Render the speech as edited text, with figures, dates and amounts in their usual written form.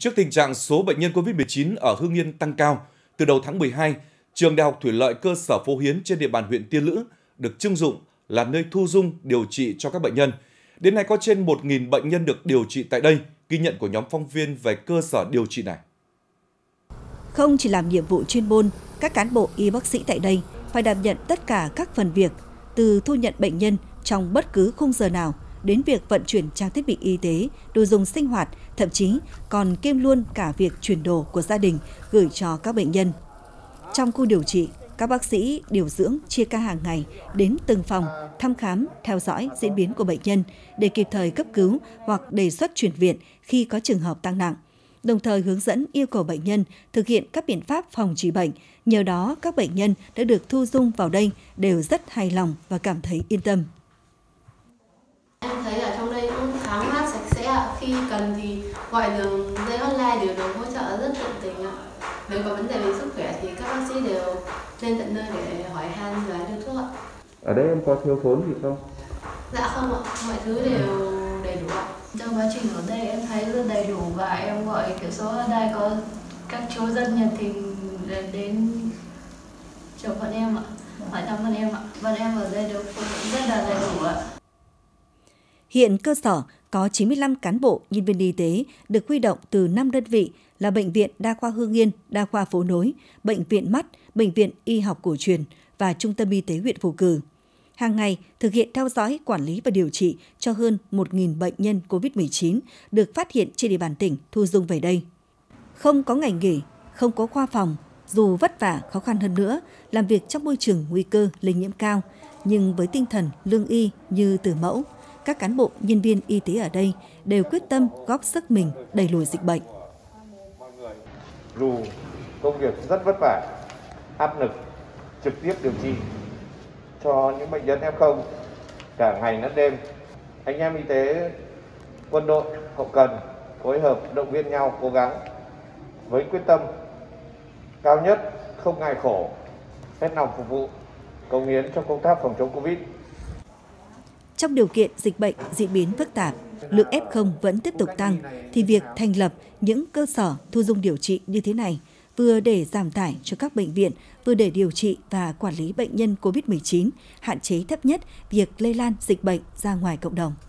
Trước tình trạng số bệnh nhân COVID-19 ở Hưng Yên tăng cao, từ đầu tháng 12, Trường Đại học Thủy lợi cơ sở Phố Hiến trên địa bàn huyện Tiên Lữ được trưng dụng là nơi thu dung điều trị cho các bệnh nhân. Đến nay có trên 1.000 bệnh nhân được điều trị tại đây, ghi nhận của nhóm phóng viên về cơ sở điều trị này. Không chỉ làm nhiệm vụ chuyên môn, các cán bộ y bác sĩ tại đây phải đảm nhận tất cả các phần việc, từ thu nhận bệnh nhân trong bất cứ khung giờ nào đến việc vận chuyển trang thiết bị y tế, đồ dùng sinh hoạt, thậm chí còn kiêm luôn cả việc chuyển đồ của gia đình gửi cho các bệnh nhân. Trong khu điều trị, các bác sĩ điều dưỡng chia ca hàng ngày đến từng phòng thăm khám, theo dõi diễn biến của bệnh nhân để kịp thời cấp cứu hoặc đề xuất chuyển viện khi có trường hợp tăng nặng, đồng thời hướng dẫn yêu cầu bệnh nhân thực hiện các biện pháp phòng trị bệnh. Nhờ đó, các bệnh nhân đã được thu dung vào đây đều rất hài lòng và cảm thấy yên tâm. Em thấy ở trong đây cũng thoáng mát, sạch sẽ. Khi cần thì gọi đường dây hotline đều được hỗ trợ rất tận tình. Nếu có vấn đề về sức khỏe thì các bác sĩ đều lên tận nơi để hỏi han và đưa thuốc ạ. Ở đây em có thiếu thốn gì không? Dạ không ạ, mọi thứ đều đầy đủ ạ. Trong quá trình ở đây em thấy rất đầy đủ và em gọi kiểu số ở đây có các chú dân nhiệt tình đến chào bọn em ạ, hỏi thăm bọn em ạ. Bọn em ở đây đều rất là đầy đủ ạ. Hiện cơ sở có 95 cán bộ, nhân viên y tế được huy động từ 5 đơn vị là Bệnh viện Đa khoa Hưng Yên, Đa khoa Phố Nối, Bệnh viện Mắt, Bệnh viện Y học cổ truyền và Trung tâm Y tế huyện Phù Cử. Hàng ngày thực hiện theo dõi, quản lý và điều trị cho hơn 1.000 bệnh nhân COVID-19 được phát hiện trên địa bàn tỉnh thu dung về đây. Không có ngày nghỉ, không có khoa phòng, dù vất vả khó khăn hơn nữa, làm việc trong môi trường nguy cơ lây nhiễm cao, nhưng với tinh thần lương y như từ mẫu, các cán bộ, nhân viên y tế ở đây đều quyết tâm góp sức mình đẩy lùi dịch bệnh. Dù công việc rất vất vả, áp lực, trực tiếp điều trị cho những bệnh nhân F0 cả ngày lẫn đêm, anh em y tế, quân đội, hậu cần phối hợp động viên nhau cố gắng với quyết tâm cao nhất, không ngại khổ, hết lòng phục vụ, cống hiến cho công tác phòng chống Covid. Trong điều kiện dịch bệnh diễn biến phức tạp, lượng F0 vẫn tiếp tục tăng, thì việc thành lập những cơ sở thu dung điều trị như thế này vừa để giảm tải cho các bệnh viện, vừa để điều trị và quản lý bệnh nhân COVID-19, hạn chế thấp nhất việc lây lan dịch bệnh ra ngoài cộng đồng.